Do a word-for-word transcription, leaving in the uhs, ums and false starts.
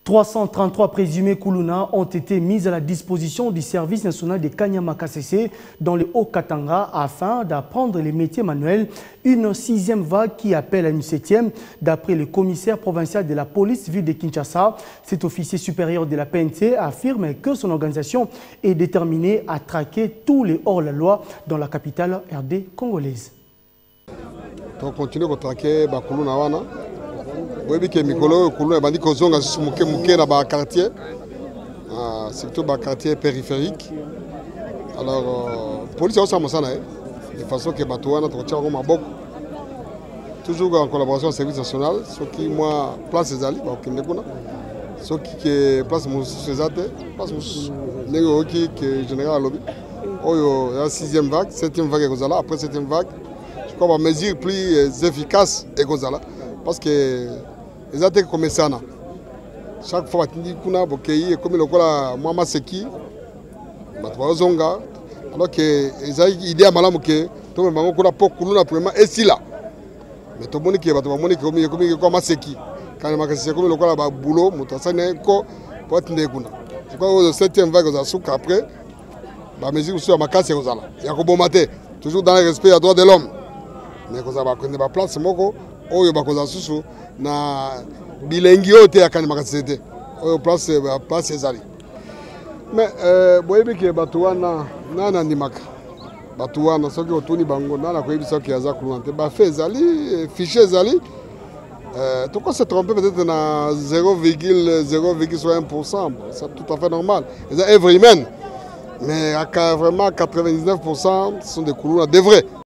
trois cent trente-trois présumés Kuluna ont été mis à la disposition du service national de Kanyama-Kasese dans le Haut-Katanga afin d'apprendre les métiers manuels. Une sixième vague qui appelle à une septième, d'après le commissaire provincial de la police ville de Kinshasa. Cet officier supérieur de la P N C affirme que son organisation est déterminée à traquer tous les hors-la-loi dans la capitale R D congolaise. On continue à traquer les Kuluna. Oui, que Mikolo, Kuluna, bandi kozonga muke muke na ba quartier, surtout ba quartier périphérique. Alors, police aussi a ça, de façon que Batouana trotia au Mabok, toujours en collaboration avec le service national, ce qui moi place les alliés, au Kindekuna, ce qui place Moussous Césate, place Moussous Négoki que général lobby. Oh, il y a sixième vague, septième vague et Gozala. Après septième vague, je crois que mesure plus efficace et Gozala, parce que les attaques comme ça, chaque fois que tu as un comme le cas Mama Seki, Batouazonga, alors que les idées à Malam, que tout le monde a pour Kuluna premièrement et si là. Mais tout le monde qui est Batouamoni comme comme comme Seki, quand il m'a cassé comme le cas boulot, Moutassane, ko pour être Ndekuna. Je crois que le septième vague aux Asouk après, la musique aussi à ma casse et aux Ala. Il y a un matin, toujours dans le respect des droits de l'homme. Mais quand on a pris la place, c'est moko. Oyo bakoza susu na bilengi ote akani makasete oyo place place ezali mais euh boyebi ke batuwana nana ndimaka batuwana soki otuni bango nana koyebi soki aza kulante ba fait ezali fichier ezali euh to se tromper peut-être na zéro virgule zéro un pour cent, c'est tout à fait normal, c'est œuvre humaine, mais à vraiment quatre-vingt-dix-neuf pour cent sont des kuluna de vrai.